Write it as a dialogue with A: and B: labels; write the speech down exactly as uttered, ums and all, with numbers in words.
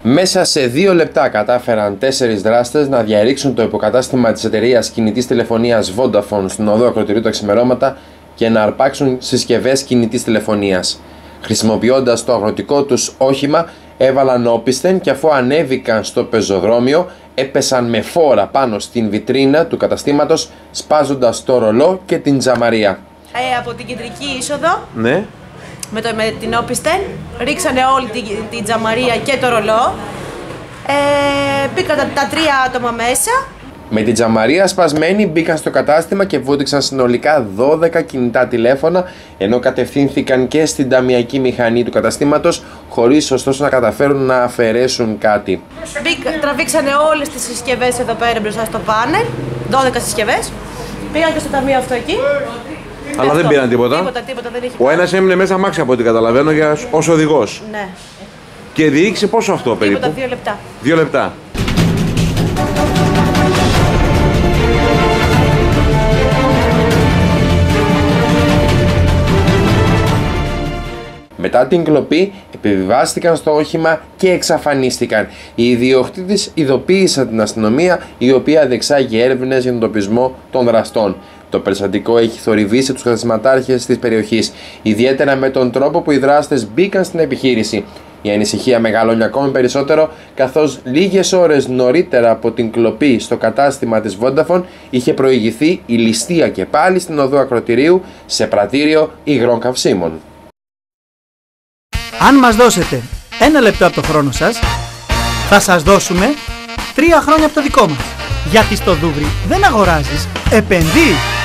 A: Μέσα σε δύο λεπτά κατάφεραν τέσσερις δράστες να διαρρήξουν το υποκατάστημα της εταιρείας κινητής τηλεφωνίας Vodafone στην οδό Ακροτηρίου τα ξημερώματα και να αρπάξουν συσκευές κινητής τηλεφωνίας. Χρησιμοποιώντας το αγροτικό τους όχημα, έβαλαν όπισθεν και αφού ανέβηκαν στο πεζοδρόμιο, έπεσαν με φόρα πάνω στην βιτρίνα του καταστήματος, σπάζοντας το ρολό και την τζαμαρία.
B: Ε, από την κεντρική είσοδο,
C: ναι.
B: με, το, με την όπισθεν, ρίξανε όλη την, την τζαμαρία και το ρολό. Ε, μπήκαν τα, τα τρία άτομα μέσα.
A: Με την τζαμαρία σπασμένη μπήκαν στο κατάστημα και βούτυξαν συνολικά δώδεκα κινητά τηλέφωνα, ενώ κατευθύνθηκαν και στην ταμιακή μηχανή του καταστήματος, χωρίς ωστόσο να καταφέρουν να αφαιρέσουν κάτι.
B: Μπήκα, τραβήξανε όλες τις συσκευές εδώ πέρα μπροστά στο πάνελ, δώδεκα συσκευές. Πήγαν και στο ταμείο αυτό εκεί.
C: Αλλά αυτό. Δεν πήραν τίποτα.
B: Τίποτα, τίποτα δεν είχε.
C: Ο ένας έμεινε μέσα αμάξι από ό,τι καταλαβαίνω για, ως οδηγός.
B: Ναι.
C: Και διοίκησε πόσο αυτό περίπου?
B: Τίποτα, δύο λεπτά.
C: Δύο λεπτά.
A: Μετά την κλοπή, επιβιβάστηκαν στο όχημα και εξαφανίστηκαν. Οι ιδιοκτήτες ειδοποίησαν την αστυνομία, η οποία διεξάγει έρευνες για τον εντοπισμό των δραστών. Το περιστατικό έχει θορυβήσει τους καταστηματάρχες της περιοχής, ιδιαίτερα με τον τρόπο που οι δράστες μπήκαν στην επιχείρηση. Η ανησυχία μεγαλώνει ακόμη περισσότερο, καθώς λίγες ώρες νωρίτερα από την κλοπή στο κατάστημα της Vodafone είχε προηγηθεί η ληστεία και πάλι στην οδό Ακροτηρίου σε πρατήριο υγρών καυσίμων.
D: Αν μας δώσετε ένα λεπτό από το χρόνο σας, θα σας δώσουμε τρία χρόνια από το δικό μας. Γιατί στο Δούβρι δεν αγοράζεις, επενδύεις.